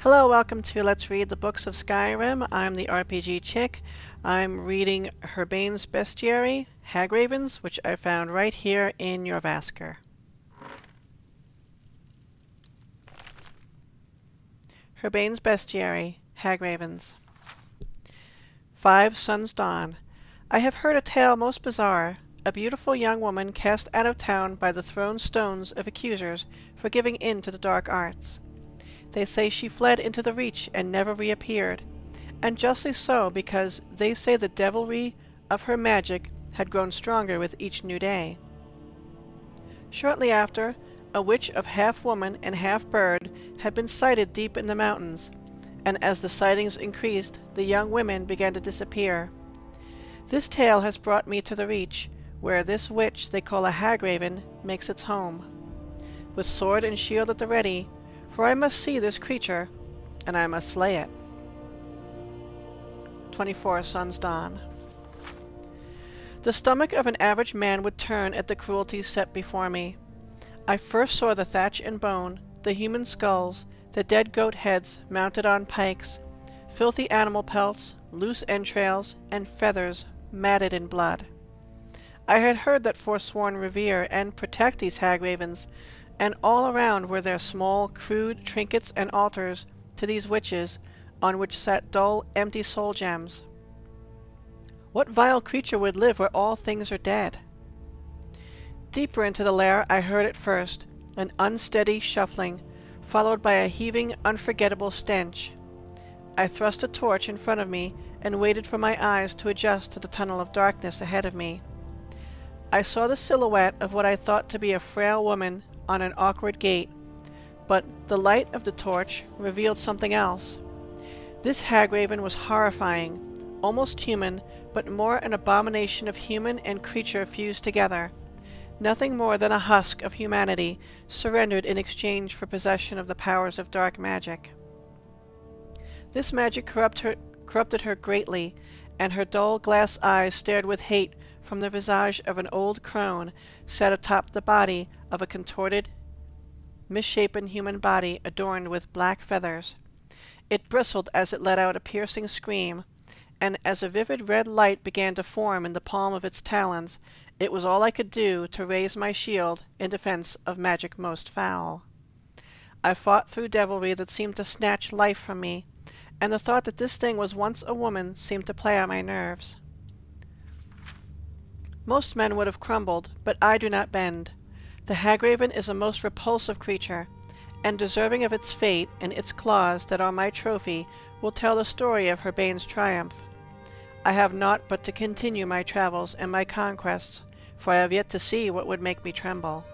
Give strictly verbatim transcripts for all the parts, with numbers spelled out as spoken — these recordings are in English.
Hello, welcome to Let's Read the Books of Skyrim. I'm the R P G Chick. I'm reading Herbane's Bestiary, Hagravens, which I found right here in your Vasker. Herbane's Bestiary, Hagravens. Five Suns Dawn. I have heard a tale most bizarre. A beautiful young woman cast out of town by the thrown stones of accusers for giving in to the dark arts. They say she fled into the Reach and never reappeared, and justly so, because they say the devilry of her magic had grown stronger with each new day. Shortly after, a witch of half-woman and half-bird had been sighted deep in the mountains, and as the sightings increased, the young women began to disappear. This tale has brought me to the Reach, where this witch they call a Hagraven makes its home. With sword and shield at the ready, for I must see this creature, and I must slay it. twenty-four Suns Dawn. The stomach of an average man would turn at the cruelties set before me. I first saw the thatch and bone, the human skulls, the dead goat heads mounted on pikes, filthy animal pelts, loose entrails, and feathers matted in blood. I had heard that forsworn revere and protect these Hagravens, and all around were their small, crude trinkets and altars to these witches, on which sat dull, empty soul gems. What vile creature would live where all things are dead? Deeper into the lair I heard it first, an unsteady shuffling, followed by a heaving, unforgettable stench. I thrust a torch in front of me and waited for my eyes to adjust to the tunnel of darkness ahead of me. I saw the silhouette of what I thought to be a frail woman on an awkward gait, but the light of the torch revealed something else. This Hagraven was horrifying, almost human, but more an abomination of human and creature fused together. Nothing more than a husk of humanity surrendered in exchange for possession of the powers of dark magic. This magic corrupt her, corrupted her greatly, and her dull glass eyes stared with hate from the visage of an old crone set atop the body of a contorted, misshapen human body adorned with black feathers. It bristled as it let out a piercing scream, and as a vivid red light began to form in the palm of its talons, it was all I could do to raise my shield in defense of magic most foul. I fought through devilry that seemed to snatch life from me, and the thought that this thing was once a woman seemed to play on my nerves. Most men would have crumbled, but I do not bend. The Hagraven is a most repulsive creature, and deserving of its fate, and its claws that are my trophy will tell the story of Herbane's triumph. I have naught but to continue my travels and my conquests, for I have yet to see what would make me tremble.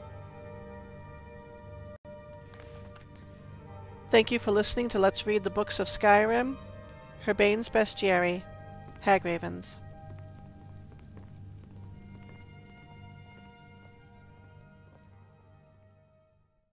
Thank you for listening to Let's Read the Books of Skyrim, Herbane's Bestiary, Hagravens.